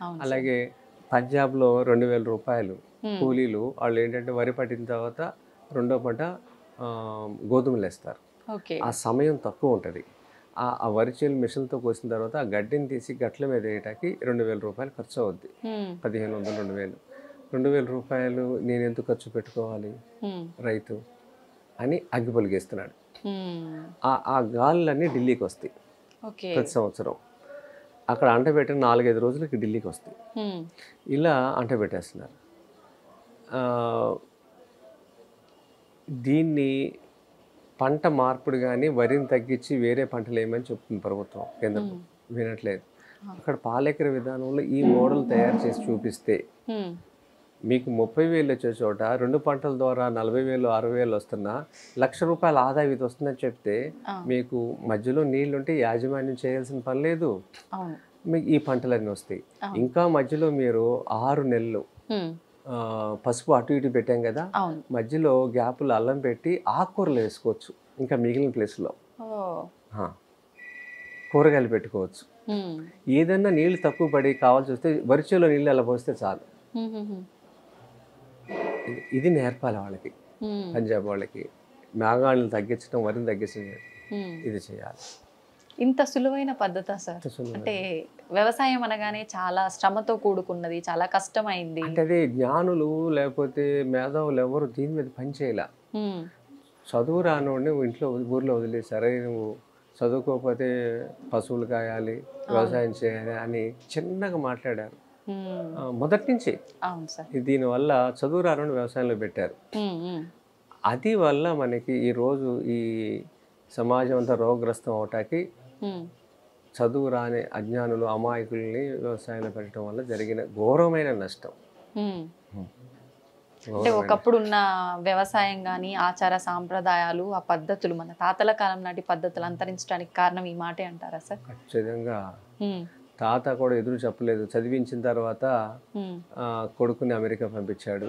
అవును సార్. అలాగే పంజాబ్లో 2000 రూపాయలు హ్మ్. కూలీలు. వాళ్ళు ఏంటంటే వరి పట్టిన తర్వాత రెండో పంట గోధుమలు వేస్తారు. ఓకే. ఆ సమయం తక్కువ ఉంటుంది. ఆ వరి చేలు మిషన్తో కోసిన తర్వాత ఆ గడ్డిని తీసి గట్ల మీద వేయటానికి 2000 రూపాయలు ఖర్చు అవుద్ది. హ్మ్. 1500, 2000. 2000 రూపాయలు నేను ఎందుకు ఖర్చు పెట్టుకోవాలి హ్మ్. రైతు అని అగ్గి పొలిగేస్తున్నాడు. హ్మ్. ఆ గాలులన్నీ ఢిల్లీకి వస్తాయి ఓకే. ప్రతి సంవత్సరం. అక్కడ అంటబెట్టిన 4-5 రోజులకి ఢిల్లీకి వస్తాయి. హ్మ్. ఇలా అంటబెట్టేస్తున్నారు. ఆహ్, దీన్ని పంట మార్పిడి గాని వరిని తగ్గించి వేరే పంటలు ఏమని చెప్తుంది ప్రభుత్వం, కేంద్రం హ్మ్. వినట్లేదు. ఆ! అక్కడ పాలేకర విధానంలో ఈ మోడల్ తయారు చేసి చూపిస్తే హ్మ్. మీకు 30,000 వచ్చే చోట 2 పంటల ద్వారా 40,000, 60,000 వస్తున్నా ₹1,00,000 ఆదాయం ఇది వస్తుందని చెప్తే ఆ! మీకు మధ్యలో నీళ్లుంటే యాజమాన్యం చేయాల్సిన పని లేదు. అవును. మీకు ఈ పంటలన్నీ వస్తాయి. అవును. ఇంకా మధ్యలో మీరు 6 నెలలు హ్మ్. పసుపు అటు ఇటు పెట్టాం కదా, అవును. మధ్యలో గ్యాపులు అల్లం పెట్టి ఆకుకూరలు వేసుకోవచ్చు ఇంకా మిగిలిన ప్లేస్లో. ఓహ్! కూరగాయలు పెట్టుకోవచ్చు. హ్మ్. ఏదన్నా నీళ్లు తక్కువ పడి కావాల్సి వస్తే వరిచేలో నీళ్ళు అలా పోస్తే చాలు. హుహుహు. ఇది నేర్పాలి వాళ్ళకి, హ్మ్. పంజాబ్ వాళ్ళకి. మేఘాలను తగ్గించడం, వరిని తగ్గించడం హ్మ్. ఇది చేయాలి. ఇంత సులువైన పద్ధతా సార్? అంత సులువైన. అంటే వ్యవసాయం అనగానే చాలా శ్రమతో కూడుకున్నది, చాలా కష్టమైంది. అంటే అదే జ్ఞానులు లేకపోతే మేధావులు ఎవరు దీని మీద పని చేయలే. హ్మ్. చదువు రానోడిని ఇంట్లో ఊర్లో వదిలేసి, సరే నువ్వు చదువుకోకపోతే పశువులు కాయాలి, అవును. వ్యవసాయం చేయాలి అని చిన్నగా మాట్లాడారు. హ్మ్. మొదటి నుంచి అవును సార్. దీనివల్ల చదువు రానోడిని వ్యవసాయంలో పెట్టారు. హ్మ్. హ్మ్. అది వల్ల మనకి ఈరోజు ఈ సమాజం అంతా రోగగ్రస్తం అవటానికి హ్మ్. చదువు రాని అజ్ఞానులు, అమాయకుల్ని వ్యవసాయంలో పెట్టడం వల్ల జరిగిన ఘోరమైన నష్టం. హ్మ్. అంటే ఘోరమైన నష్టం. ఒకప్పుడున్న వ్యవసాయం గాని, ఆచార సాంప్రదాయాలు, ఆ పద్ధతులు మన తాతల కాలం నాటి పద్ధతులు అంతరించడానికి కారణం ఈ మాటే అంటారా సార్? ఖచ్చితంగా హ్మ్. తాత కూడా ఎదురు చెప్పలేదు. చదివించిన తర్వాత హ్మ్. కొడుకుని అమెరికా పంపించాడు.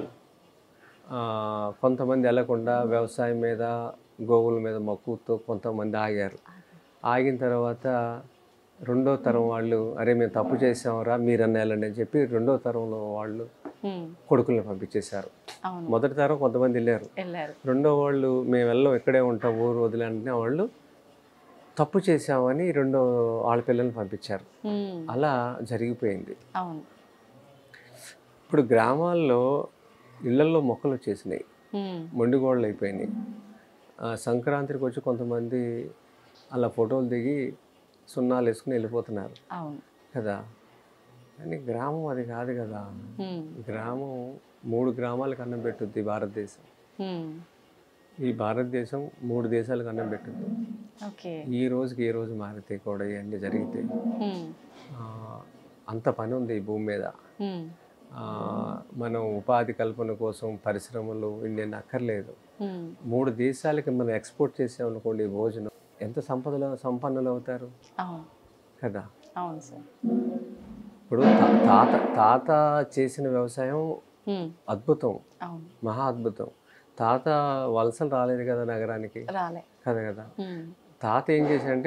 కొంతమంది వెళ్లకుండా వ్యవసాయం మీద, గోవుల మీద మక్కువతో కొంతమంది ఆగారు. ఆగిన తర్వాత రెండో తరం వాళ్ళు, అరే మేము తప్పు చేసాంరా మీరన్నా వెళ్ళండి అని చెప్పి రెండో తరంలో వాళ్ళు హ్మ్. కొడుకుల్ని పంపించేశారు. అవును. మొదటి తరం కొంతమంది వెళ్ళారు. ఎళ్లారు. రెండో వాళ్ళు మేము వెళ్ళం ఇక్కడే ఉంటాం ఊరు వదిలేంటనే వాళ్ళు తప్పు చేశామని రెండో ఆడపిల్లల్ని పంపించారు. హ్మ్. అలా జరిగిపోయింది. అవును. ఇప్పుడు గ్రామాల్లో ఇళ్లల్లో మొక్కలు వచ్చేసినాయి, హ్మ్. మొండిగోడలు అయిపోయినాయి. సంక్రాంతికి వచ్చి కొంతమంది అలా ఫోటోలు దిగి సున్నాలు వేసుకుని వెళ్ళిపోతున్నారు అవును. కదా. కానీ గ్రామం అది కాదు కదా. హ్మ్. గ్రామం 3 గ్రామాలకు అన్నం పెట్టుద్ది భారతదేశం. హ్మ్. ఈ భారతదేశం 3 దేశాలకు అన్నం పెట్టుద్ది. ఓకే. ఈ రోజుకి ఏ రోజు మారితే కూడా ఇవన్నీ జరిగితే హ్మ్. అంత పని ఉంది ఈ భూమి మీద. హ్మ్. మనం ఉపాధి కల్పన కోసం పరిశ్రమలు ఇన్ని అక్కర్లేదు. హ్మ్. 3 దేశాలకి మనం ఎక్స్పోర్ట్ చేసామనుకోండి భోజనం, ఎంత సంపన్నులు అవుతారు అవును. కదా. అవును సార్. ఇప్పుడు తాత తాత చేసిన వ్యవసాయం హ్మ్. అద్భుతం, అవును. మహా అద్భుతం. తాత వలసలు రాలేదు కదా నగరానికి, రాలే. కదా. హ్మ్. తాత ఏం చేశాడంటే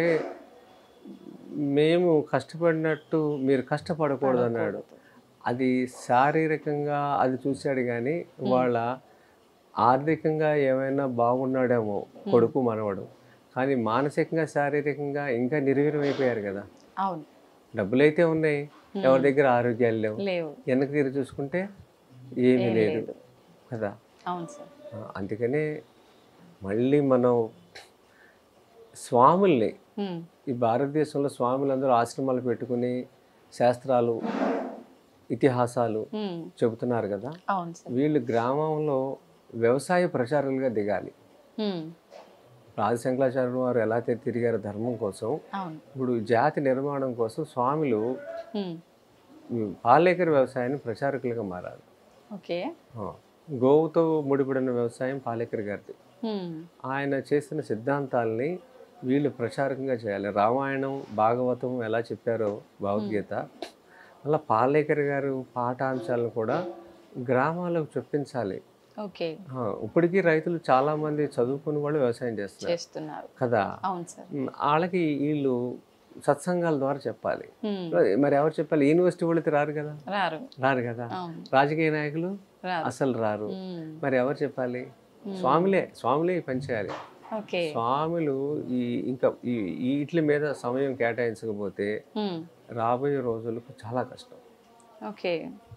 మేము కష్టపడినట్టు మీరు కష్టపడకూడదు అన్నాడు. పడకూడదు. అది శారీరకంగా అది చూశాడు కానీ హ్మ్. వాళ్ళ ఆర్థికంగా ఏమైనా బాగున్నాడేమో హ్మ్. కొడుకు మనవడు, కానీ మానసికంగా శారీరకంగా ఇంకా నిర్వీర్యమైపోయారు కదా. అవును. డబ్బులైతే ఉన్నాయి, ఎవరి హ్మ్. దగ్గర ఆరోగ్యాలు లేవు. లేవు. వెనక్కి తిరిగి చూసుకుంటే ఏమీ ఏం లేదు లేదు. కదా. అవును సార్. అందుకనే మళ్ళీ మనం స్వాముల్ని, హ్మ్. ఈ భారతదేశంలో స్వాములందరూ ఆశ్రమాలు పెట్టుకుని శాస్త్రాలు, ఇతిహాసాలు హ్మ్. చెబుతున్నారు కదా. అవును సార్. వీళ్ళు గ్రామంలో వ్యవసాయ ప్రచారులుగా దిగాలి. హ్మ్. ఆదిశంకరాచార్యులు వారు ఎలా తిరిగారు ధర్మం కోసం, అవును. ఇప్పుడు జాతి నిర్మాణం కోసం స్వాములు హ్మ్. పాలేకర వ్యవసాయాన్ని ప్రచారకులుగా మారాలి. ఓకే. ఆ, గోవుతో ముడిపడిన వ్యవసాయం పాలేకర్ గారిది. హ్మ్. ఆయన చేస్తున్న సిద్ధాంతాలని వీళ్ళు ప్రచారకంగా చేయాలి. రామాయణం, భాగవతం ఎలా చెప్పారో హ్మ్. భగవద్గీత, అలా పాలేకర్ గారు పాఠాంశాలను కూడా గ్రామాలకు చొప్పించాలి. ఓకే. ఇప్పటికీ రైతులు చాలామంది చదువుకుని వాళ్ళు వ్యవసాయం చేస్తున్నారు చేస్తున్నారు. కదా. అవును సార్. వాళ్ళకి వీళ్ళు సత్సంగాల ద్వారా చెప్పాలి. ఉమ్, మరి ఎవరు చెప్పాలి? యూనివర్సిటీ వాళ్ళు అయితే రారు కదా, రారు. రారు కదా. అవును, రాజకీయ నాయకులు రారు. అసలు రారు. ఉమ్, మరి ఎవరు చెప్పాలి? స్వాములే ఈ పని చేయాలి. ఓకే. స్వాములు ఇంకా వీటి మీద సమయం కేటాయించకపోతే ఉమ్, రాబోయే రోజులకు చాలా కష్టం. ఓకే.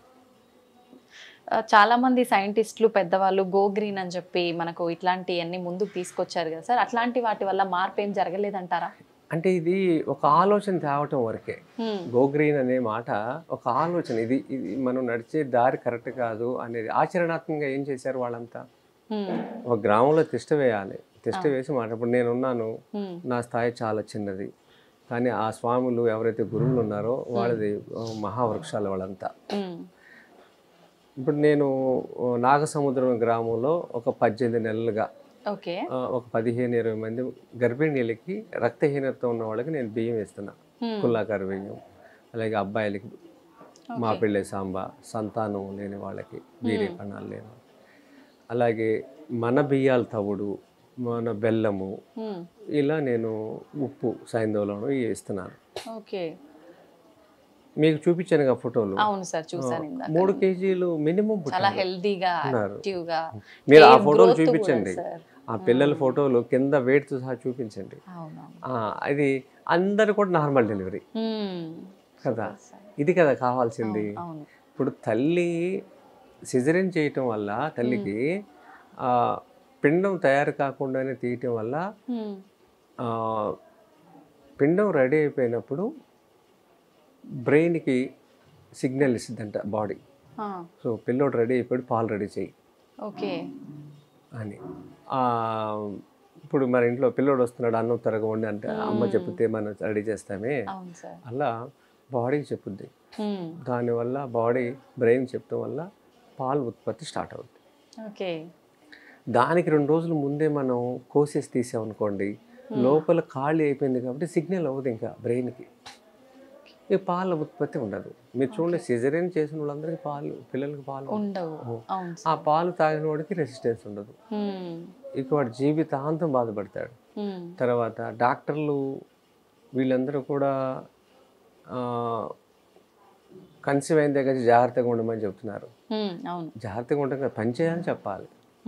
చాలా మంది సైంటిస్టులు పెద్దవాళ్ళు గో గ్రీన్ అని చెప్పి మనకు ఇట్లాంటివన్నీ ముందుకు తీసుకొచ్చారు కదా సార్, అట్లాంటి వాటి వల్ల మార్పు ఏం జరగలేదంటారా? అంటే ఇది ఒక ఆలోచన తేవటం వరకే. ఉమ్, గో గ్రీన్ అనే మాట ఒక ఆలోచన. ఇది మనం నడిచే దారి కరెక్ట్ కాదు అనేది. ఆచరణాత్మకంగా ఏం చేశారు వాళ్ళంతా? ఉమ్, ఒక గ్రామంలో తిష్ట వేయాలి, తిష్ట వేసి మాట. ఇప్పుడు నేనున్నాను, ఉమ్, నా స్థాయి చాలా చిన్నది, కానీ ఆ స్వాములు ఎవరైతే గురువులు ఉన్నారో వాళ్ళది మహావృక్షాలు వాళ్ళంతా. ఉమ్, ఇప్పుడు నేను నాగసముద్రం గ్రామంలో ఒక 18 నెలలుగా ఓకే. ఒక 15-20 మంది గర్భిణీలకి రక్తహీనత ఉన్న వాళ్ళకి నేను బియ్యం ఇస్తున్నా. కుల్లాకారు బియ్యం. అలాగే అబ్బాయిలకి మాపిళ్ళే సాంబ, సంతానం లేని వాళ్ళకి, వీరి కణాలు లేని, అలాగే మన బియ్యాల తవుడు, మన బెల్లము, ఉమ్, ఇలా నేను ఉప్పు సైంధవులను ఇస్తున్నాను. ఓకే. మీకు చూపించాను కదా ఫోటోలు. అవును సార్, చూసాను ఇందాక. 3 కేజీలు మినిమం చాలా హెల్దీగా, యాక్టివ్గా. మీరు ఆ ఫోటోలు చూపించండి. ఆ పిల్లల ఫోటోలు కింద వెయిట్తో సహా చూపించండి. అది అందరు కూడా నార్మల్ డెలివరీ కదా. ఇది కదా కావాల్సింది. ఇప్పుడు తల్లి సిజరిన్ చేయటం వల్ల తల్లికి పిండం తయారు కాకుండానే తీయటం వల్ల పిండం రెడీ అయిపోయినప్పుడు బ్రెయిన్కి సిగ్నల్ ఇస్తుందంట బాడీ. సో పిల్లోడు రెడీ అయిపోయాడు, పాలు రెడీ చేయి ఓకే అని. ఇప్పుడు మన ఇంట్లో పిల్లోడు వస్తున్నాడు, అన్నం త్వరగా వండి అంటే అమ్మ చెప్తే మనం రెడీ చేస్తామే, అలా బాడీకి చెప్పుద్ది. దానివల్ల బాడీ బ్రెయిన్ చెప్పడం వల్ల పాలు ఉత్పత్తి స్టార్ట్ అవుతుంది. ఓకే. దానికి 2 రోజుల ముందే మనం కోసేసి తీసామనుకోండి, లోపల ఖాళీ అయిపోయింది కాబట్టి సిగ్నల్ అవ్వదు ఇంకా బ్రెయిన్కి, ఈ పాల ఉత్పత్తి ఉండదు. మీరు చూడండి, సిజరీన్ చేసిన వాళ్ళందరికీ పిల్లలకి పాలు ఉండవు. ఆ పాలు తాగిన వాడికి రెసిస్టెన్స్ ఉండదు, ఇక వాడు జీవితాంతం బాధపడతాడు. తర్వాత డాక్టర్లు వీళ్ళందరూ కూడా కన్సీవ్ అయిన దగ్గర జాగ్రత్తగా ఉండమని చెప్తున్నారు. జాగ్రత్తగా ఉండగా పని చేయాలని చెప్పాలి.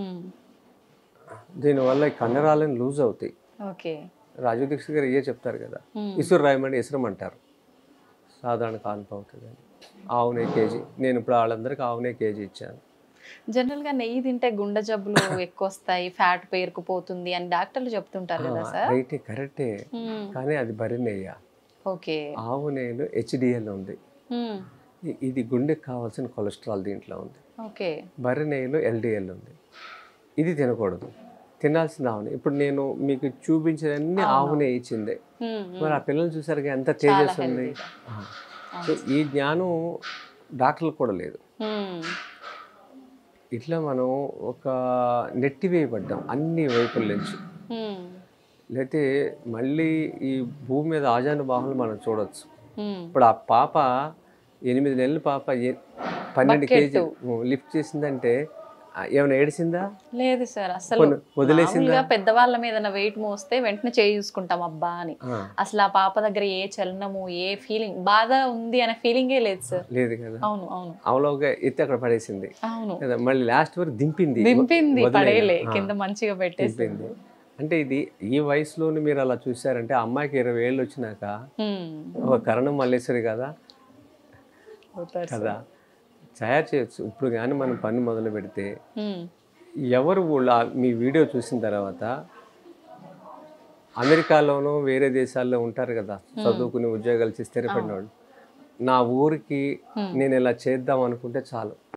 దీనివల్ల ఈ కండరాలను లూజ్ అవుతాయి. రాజు దీక్షిత్ గారు చెప్తారు కదా, ఇసురు రాయమంటే ఇసురమంటారు, సాధారణ కాన్పు అవుతుంది అని. ఆవునే కేజీ, నేను ఇప్పుడు వాళ్ళందరికీ ఆవునే కేజీ ఇచ్చాను. జనరల్గా నెయ్యి తింటే గుండె జబ్బులు ఎక్కువ వస్తాయి, ఫ్యాట్ పేరుకుపోతుంది అని డాక్టర్లు చెప్తుంటారు కదా సార్. రైటే, కరెక్టే, కానీ అది బరి నెయ్య. ఓకే. ఆవు నెయ్యిలో HDL ఉంది, ఇది గుండెకి కావాల్సిన కొలెస్ట్రాల్ దీంట్లో ఉంది. ఓకే. బర్రె నెయ్యిలో LDL ఉంది. ఇది తినకూడదు, తినాల్సిన ఆవునే. ఇప్పుడు నేను మీకు చూపించేదన్నీ ఆవు నెయ్యి ఇచ్చిందే. మరి ఆ పిల్లలు చూసారు ఎంత తేజస్ ఉంది. సో ఈ జ్ఞానం డాక్టర్లకు కూడా లేదు. ఇట్లా మనం ఒక నెట్టివేయబడ్డాం అన్ని వైపుల నుంచి. లేకపోతే మళ్ళీ ఈ భూమి మీద ఆజానుబాహులు మనం చూడొచ్చు. ఇప్పుడు ఆ పాప 8 నెలల పాప 12 కేజీలు లిఫ్ట్ చేసిందంటే ఏమైనా ఏడిసిందా? లేదు సార్, అసలు వదిలేసిందా? పెద్దవాళ్ళ మీద వెయిట్ మోస్తే వెంటనే చేయి చూసుకుంటాం అబ్బా అని. అసలు ఆ పాప దగ్గర ఏ చలనము, ఏ ఫీలింగ్, బాధ ఉంది అనే ఫీలింగే లేదు సార్. లేదు కదా. అవును అవును. అవలోగా ఎత్తి అక్కడ పడేసింది. అవును, మళ్ళీ లాస్ట్ వరకు దింపింది, పడేలే కింద మంచిగా పెట్టేసింది. అంటే ఇది ఈ వయసులోని మీరు అలా చూసారంటే అమ్మాయికి 20 ఏళ్ళు వచ్చినాక ఒక కరణం మల్లేశ్వరి కదా కదా తయారు చేయొచ్చు. ఇప్పుడు కానీ మనం పని మొదలు పెడితే ఎవరు మీ వీడియో చూసిన తర్వాత అమెరికాలోనూ వేరే దేశాల్లో ఉంటారు కదా చదువుకుని ఉద్యోగాలు చేసి స్థిరపడిన వాళ్ళు, నా ఊరికి నేను ఇలా చేద్దాం అనుకుంటే చాలు,